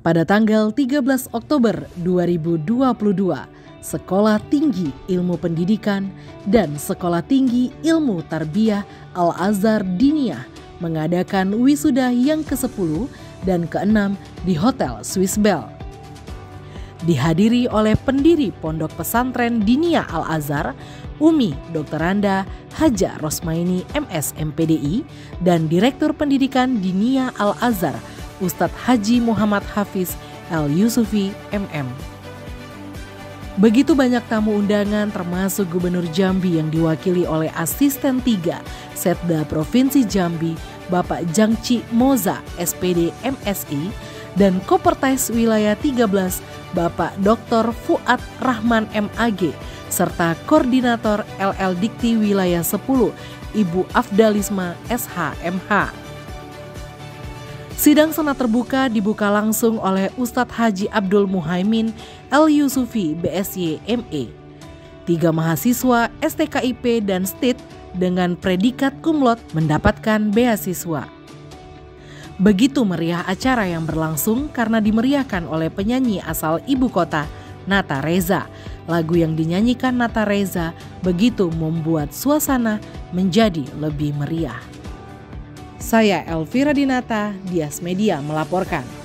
Pada tanggal 13 Oktober 2022, Sekolah Tinggi Ilmu Pendidikan dan Sekolah Tinggi Ilmu Tarbiyah Al-Azhar Diniyah mengadakan wisuda yang ke-10 dan ke-6 di Hotel Swiss Bell. Dihadiri oleh pendiri Pondok Pesantren Diniyah Al-Azhar, Umi Dr. Randa Haja Rosmaini MS MPDI, dan Direktur Pendidikan Diniyah Al-Azhar Ustadz Haji Muhammad Hafiz El Yusufi MM. Begitu banyak tamu undangan termasuk Gubernur Jambi yang diwakili oleh Asisten 3 Setda Provinsi Jambi Bapak Jangci Moza SPD MSI dan Kopertais Wilayah 13 Bapak Dr. Fuad Rahman MAG serta Koordinator LL Dikti Wilayah 10 Ibu Afdalisma SH MH. Sidang senat terbuka dibuka langsung oleh Ustadz Haji Abdul Muhaimin El Yusufi BSy ME. 3 mahasiswa STKIP dan STIT dengan predikat cum laude mendapatkan beasiswa. Begitu meriah acara yang berlangsung karena dimeriahkan oleh penyanyi asal ibu kota Nata Reza. Lagu yang dinyanyikan Nata Reza begitu membuat suasana menjadi lebih meriah. Saya Elvira Dinata, Dias Media melaporkan.